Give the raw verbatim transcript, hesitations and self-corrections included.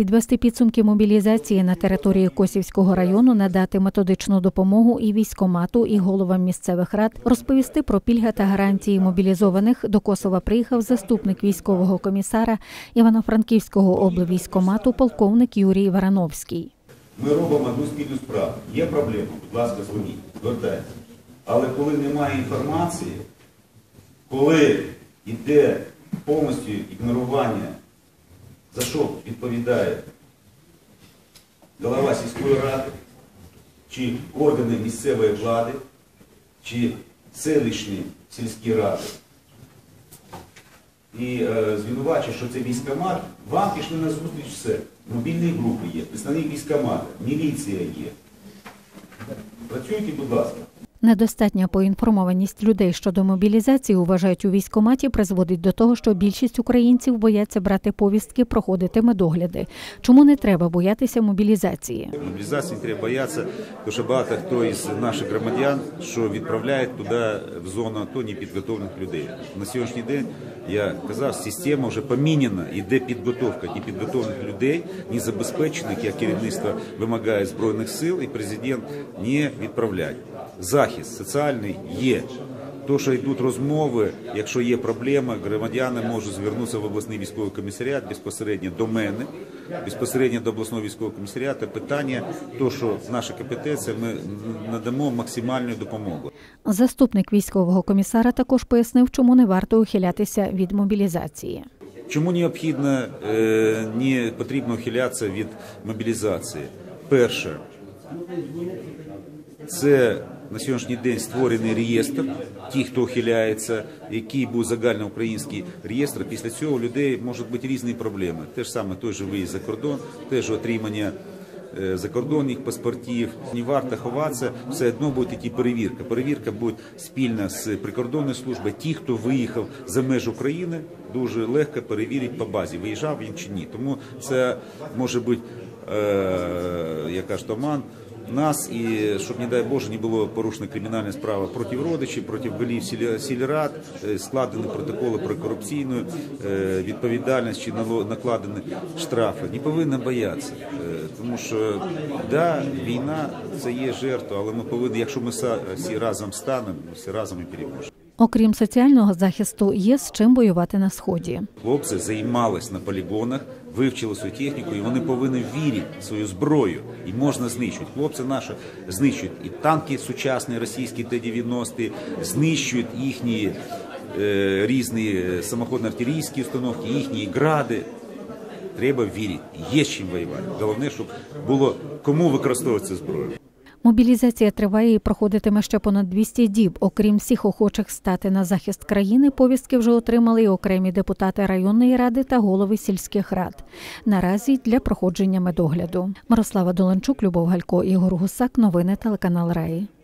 підвести підсумки мобілізації на території Косівського району, надати методичну допомогу і військкомату, і головам місцевих рад, розповісти про пільги та гарантії мобілізованих. До Косова приїхав заступник військового комісара Івано-Франківського облвійськкомату полковник Юрій Варановський. Ми робимо одну спільну справу. Є проблема, будь ласка, дзвоніть, звертайтеся. Але коли немає інформації, коли йде повністю ігнорування, за що відповідає голова сільської ради, чи органи місцевої влади, чи селищні сільські ради, і е, звинувачує, що це військкомат, вам пішли на зустріч все. Мобільні групи є, представник військкомата, міліція є. Працюйте, будь ласка. Недостатня поінформованість людей щодо мобілізації, вважають у військкоматі, призводить до того, що більшість українців бояться брати повістки, проходити медогляди. Чому не треба боятися мобілізації? Мобілізації не треба боятися, тому що багато хто із наших громадян, що відправляють туди, в зону АТО, непідготовлених людей. На сьогоднішній день, я казав, система вже поміняна, йде підготовка непідготовлених людей, незабезпечених, як керівництво вимагає Збройних сил, і президент не відправляє. Захист соціальний є. То, що йдуть розмови, якщо є проблема, громадяни можуть звернутися в обласний військовий комісаріат безпосередньо до мене, безпосередньо до обласного військового комісаріату. Питання, то, що наша компетенція, ми надамо максимальну допомогу. Заступник військового комісара також пояснив, чому не варто ухилятися від мобілізації. Чому необхідно, не потрібно ухилятися від мобілізації? Перше, це на сьогоднішній день створений реєстр, ті, хто ухиляється, який був загальноукраїнський реєстр. Після цього у людей можуть бути різні проблеми. Те ж саме той же виїзд за кордон, те ж отримання закордонних паспортів. Не варто ховатися, все одно буде йти перевірка. Перевірка буде спільна з прикордонною службою. Ті, хто виїхав за межі України, дуже легко перевірити по базі, виїжджав він чи ні. Тому це може бути, е, яка ж томан, нас, і щоб, не дай Боже, не було порушена кримінальна справа проти родичів, проти голів сільрад, складені протоколи про корупційну відповідальність чи накладені штрафи. Не повинні боятися, тому що, да, війна – це є жертва, але ми повинні, якщо ми всі разом станемо, всі разом і переможемо. Окрім соціального захисту, є з чим воювати на Сході. Хлопці займались на полігонах, вивчили свою техніку, і вони повинні вірити в свою зброю. І можна знищувати. Хлопці наші знищують і танки сучасні, російські Т дев'яносто, знищують їхні е, різні самоходно-артилерійські установки, їхні гради. Треба вірити. Є з чим воювати. Головне, щоб було кому використовувати цю зброю. Мобілізація триває і проходитиме ще понад двісті діб. Окрім всіх охочих стати на захист країни, повістки вже отримали і окремі депутати районної ради та голови сільських рад. Наразі для проходження медогляду. Мирослава Доленчук, Любов Галько, Ігор Гусак. Новини телеканал Раї.